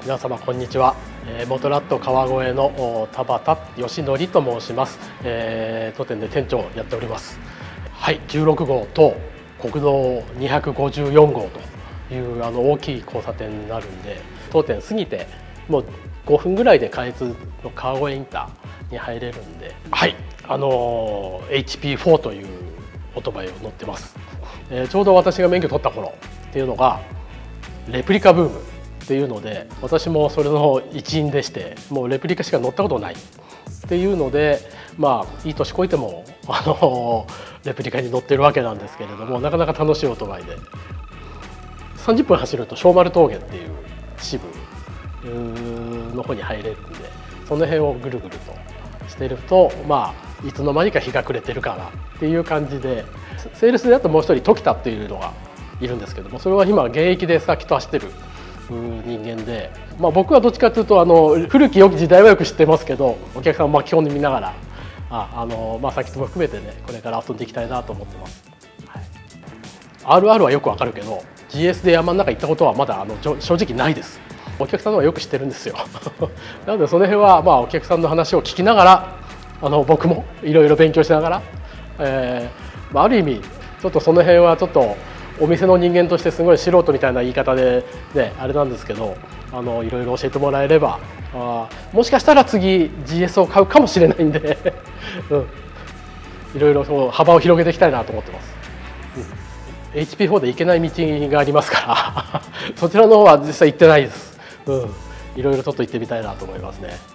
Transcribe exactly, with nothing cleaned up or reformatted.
皆様こんにちは、えー、元ラット川越の田畑義則と申します、えー、当店で店長をやっております。はい、じゅうろくごうと国道にひゃくごじゅうよんごうというあの大きい交差点になるんで、当店過ぎてもうごふんぐらいで関越の川越インターに入れるんで、はい、あのー、エイチピーフォー というオートバイを乗ってます。えー、ちょうど私が免許取った頃っていうのがレプリカブームっていうので、私もそれの一員でして、もうレプリカしか乗ったことないっていうので、まあいい年こいてもあのレプリカに乗ってるわけなんですけれども、なかなか楽しいオートバイでさんじゅっぷん走ると小丸峠っていう支部の方に入れるんで、その辺をぐるぐるとしてると、まあいつの間にか日が暮れてるかなっていう感じで、セールスであともう一人時田っていうのがいるんですけども、それは今現役で先と走ってる人間で、まあ、僕はどっちかというとあの古き良き時代はよく知ってますけど、お客さんを巻き込んでみながらああの、まあ、先とも含めてね、これから遊んでいきたいなと思ってます。はい、アールアール はよくわかるけど ジーエス で山の中行ったことはまだあの正直ないです。お客さんのはよく知ってるんですよなのでその辺はまあお客さんの話を聞きながら、あの僕もいろいろ勉強しながら、えーまあ、ある意味ちょっとその辺はちょっとお店の人間としてすごい素人みたいな言い方で、ね、あれなんですけど、あのいろいろ教えてもらえれば、あもしかしたら次 ジーエス を買うかもしれないんで、うん、いろいろそう幅を広げていきたいなと思ってます。うん、エイチピーフォー で行けない道がありますからそちらの方は実際行ってないです。うん、いろいろちょっと行ってみたいなと思いますね。